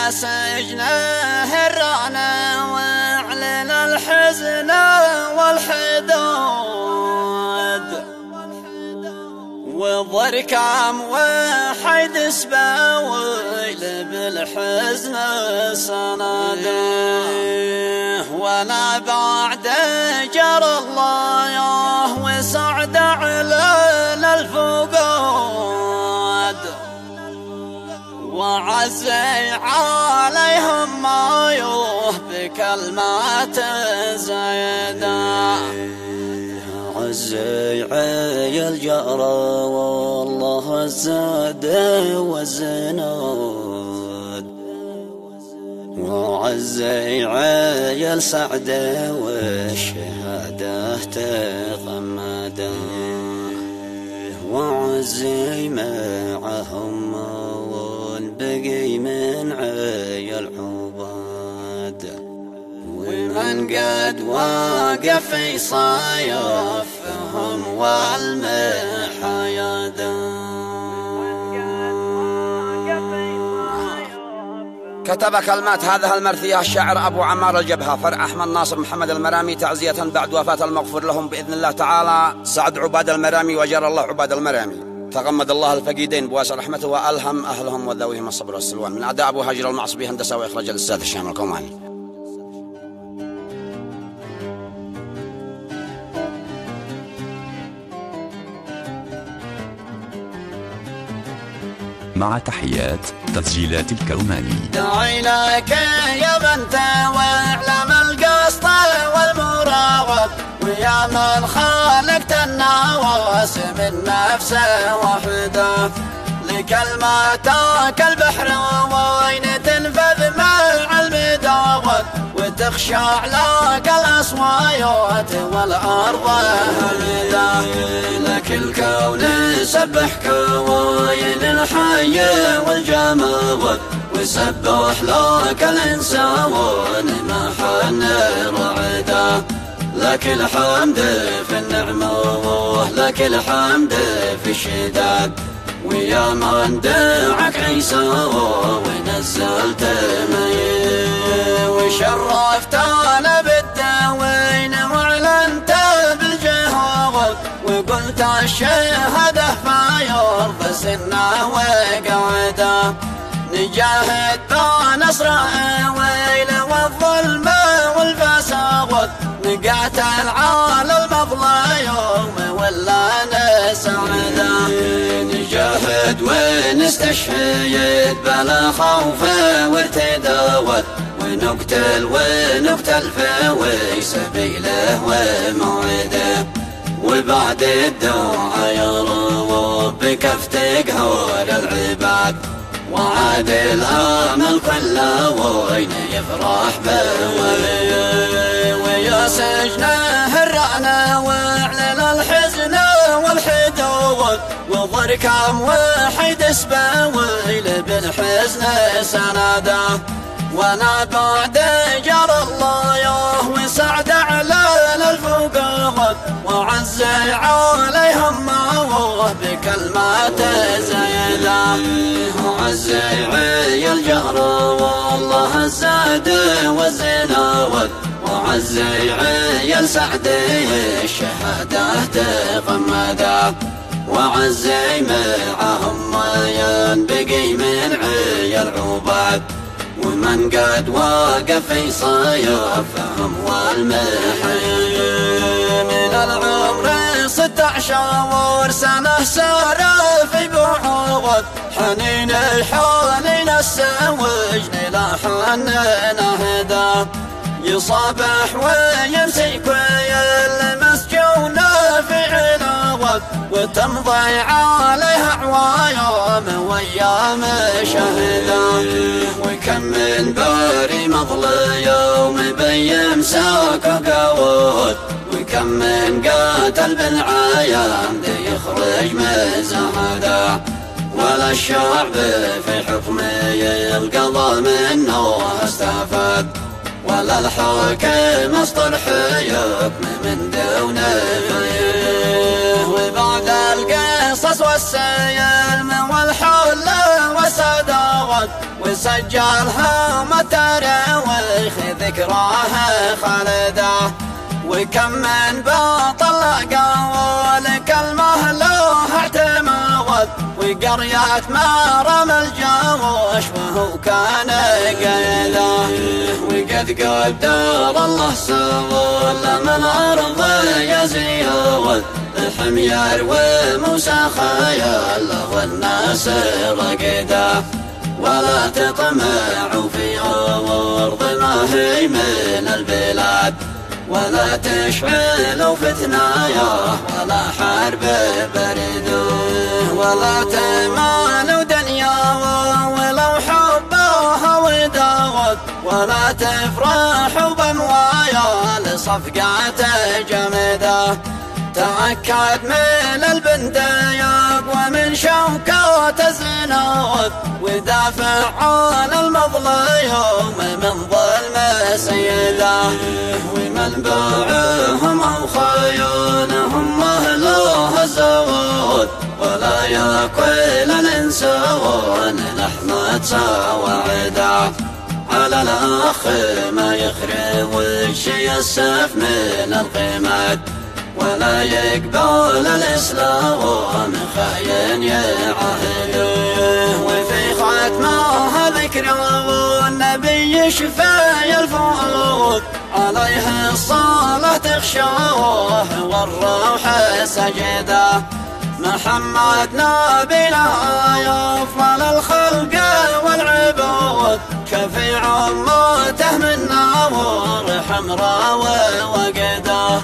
سجنه الرعنا واعلن الحزن والحدود والضركام وحيد سباويل بالحزن سنده وانا بعد جر الله وسعد على الفقود وعزي عليهم ما يوه بكلمات زيدا عزي عيل جأرة والله الزاد والزنود وعزي عيل سعده والشهادة تغمده وعزي معهم بقي من عيل عباد ومن قد واقف يصايفهم والمحايدا. كتب كلمات هذه المرثية الشاعر أبو عمار الجبهة فرع أحمد ناصر محمد المرامي تعزية بعد وفاة المغفور لهم بإذن الله تعالى سعد عباد المرامي وجر الله عباد المرامي. تغمد الله الفقيدين بواسع رحمته وألهم أهلهم وذويهم الصبر والسلوان من أعداء أبو هاجر المعصبي هندسة وإخراج الأستاذ الشام الكوماني. مع تحيات تسجيلات الكوماني. داعي لك يا بنت واعلم القسط والمراغب ويا من خالقت النواس من نفس واحدة لكلماتك البحر وين تنفذ مع المداوت وتخشع لك الأصوات والأرض هدى لك الكون سبحك وين الحي والجماد وسبح لك الإنسان ما حن رعده لك الحمد في النعمة ولك الحمد في الشداد ويا من دعك عيسى ونزلت مي وشرفتنا بالدوين واعلنت بالجهاد وقلت الشهادة فيرضى سنه وقعده نجاهد بنصر ويل والظلم والفساد نقاتل على المظلى يوم ولا نسعده نجاهد ونستشهد بلا خوف وارتداد ونقتل في سبيله وموعده وبعد الدعاء يا رب بكفتك هول العباد وعاد الامل كله وين يفرح بوليه ويا سجنه الرعنا واعلن الحزن والحدود وضركم وحيد سباويل بالحزن سناده وانا بعد جر الله وسعد على الفقود وعزي عليهم ما بكلمات زيده وعزي عيل جهر والله الزاد والزناود وعزي عيل سعدي الشهادة تغمده وعزي معهم ينبقي من عيل عباد ومن قد واقف يصايفهم والمحيين من العمر 16 سنة سار في بعوض حنين الحنين السوجن لا حننا هدا يصابح ويمسك المسجون في عناوة وتمضي عليها عوايم وايام شهدا وكم من باري مظلي يوم بيمساك قوت وكم من قاتل بالعيان يخرج مزهدا ولا الشعب في حكمه القضاء منه استفاد ولا الحاكم اسطر حكم من دونه وبعد القصص والسيلم والحل والصداوة الجواد وسجلها متراويخ ذكراها خالده. وكم من بطل قول كلمه له اعتمود وقرية ما رمى الجوش وهو كان قيده. وقد قدر الله سلم الأرض يزيود الحمير وموسى خيال والناس رقده. ولا تطمعوا في أرض ما هي من البلاد ولا تشعلوا فتنايا ولا حرب بردوه. ولا تمالوا دنيا ولو حبوها وداود ولا تفرحوا بموايا لصفقات جمده. تأكد من البنديق ومن شوكات الزنود ودافع عن المظلوم من ظلم سيده. ومنبعهم أو خيونهم مهلوه الزود ولا يأكل الإنسان لحمة سواعده. على الأخ ما يخرب وشي السيف من القمد ولا يقبل الإسلام خاين يعهده. وفي ختمها ذكره النبي شفاي الفؤاد عليه الصلاة تخشاه والروح سجده. محمد نبينا يا أفضل الخلق والعباد شفيع أمته من نار حمراء وقده.